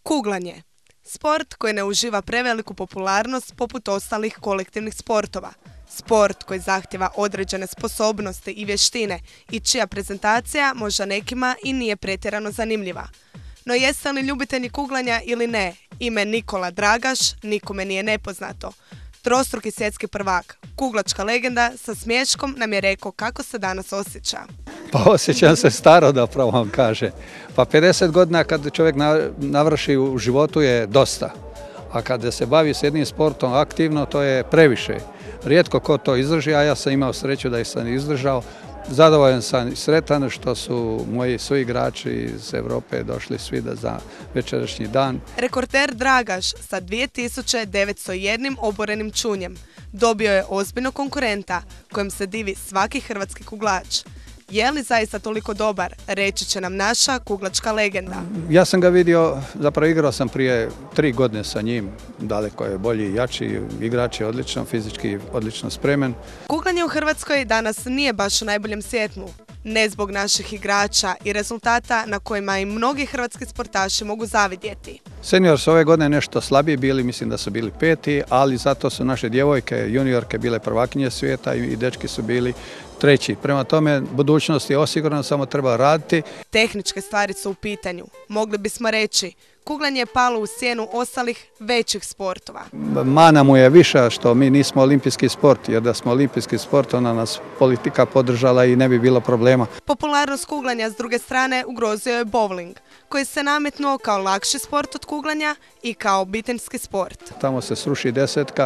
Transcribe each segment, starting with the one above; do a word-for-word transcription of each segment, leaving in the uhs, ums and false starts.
Kuglanje. Sport koji ne uživa preveliku popularnost poput ostalih kolektivnih sportova. Sport koji zahtjeva određene sposobnosti i vještine i čija prezentacija možda nekima i nije pretjerano zanimljiva. No jeste li ljubitelji kuglanja ili ne, ime Nikola Dragaš nikome nije nepoznato. Trostruki svjetski prvak, kuglačka legenda, sa smiješkom nam je rekao kako se danas osjeća. Pa osjećam se staro, da pravo vam kaže. Pa pedeset godina kad čovjek navrši u životu je dosta. A kada se bavi s jednim sportom aktivno, to je previše. Rijetko ko to izdrži, a ja sam imao sreću da ih sam izdržao. Zadovoljan sam i sretan što su moji suigrači iz Europe došli svi za večerašnji dan. Rekorder Dragaš sa dvije tisuće devetsto jedan oborenim čunjem dobio je ozbiljnog konkurenta kojem se divi svaki hrvatski kuglač. Je li zaista toliko dobar, reći će nam naša kuglačka legenda. Ja sam ga vidio, zapravo igrao sam prije tri godine sa njim, daleko je bolji i jači, igrač je odlično, fizički odlično spreman. Kuglanje u Hrvatskoj danas nije baš u najboljem svjetlu. Ne zbog naših igrača i rezultata na kojima i mnogi hrvatski sportaši mogu zavidjeti. Senior su ove godine nešto slabiji bili, mislim da su bili peti, ali zato su naše djevojke, juniorke bile prvakinje svijeta i dečki su bili treći. Prema tome, budućnost je osigurana, samo treba raditi. Tehničke stvari su u pitanju. Mogli bismo reći, kuglanje je palo u sjenu ostalih većih sportova. Mana mu je viša što mi nismo olimpijski sport, jer da smo olimpijski sport, ona nas politika podržala i ne bi bilo problema. Popularnost kuglanja s druge strane ugrozio je bowling, koji se nametnuo kao lakši sport od kuglanja i kao obiteljski sport. Tamo se sruši desetka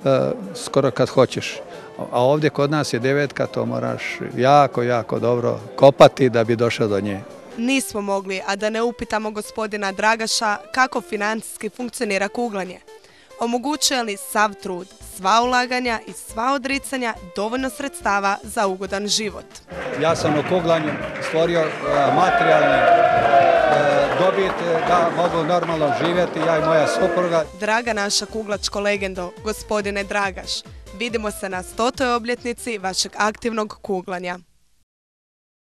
skoro kad hoćeš. A ovdje kod nas je devetka, to moraš jako, jako dobro kopati da bi došao do nje. Nismo mogli, a da ne upitamo gospodina Dragaša kako financijski funkcionira kuglanje. Omogućuje li sav trud, sva ulaganja i sva odricanja dovoljno sredstava za ugodan život? Ja sam u kuglanju stvorio materijalni dobit da mogu normalno živjeti, ja i moja supruga. Draga naša kuglačko legendo, gospodine Dragaš, vidimo se na stotoj obljetnici vašeg aktivnog kuglanja.